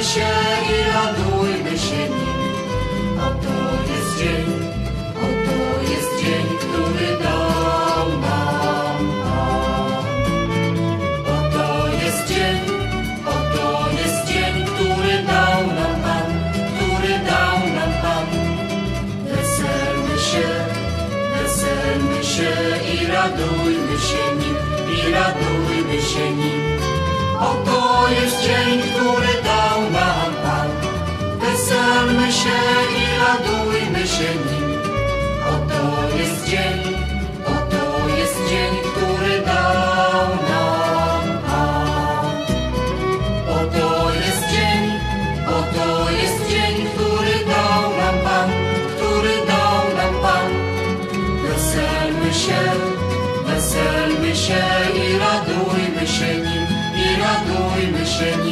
się i radujmy się nim. Oto jest dzień, który dał nam Pan. Oto jest dzień, który dał nam Pan, Weselmy się i radujmy się nim, Oto jest dzień, który dał nam Pan. Weselmy się i radujmy się nim. Oto jest dzień, który dał nam Pan. Oto jest dzień, który dał nam Pan, Weselmy się i radujmy się nim,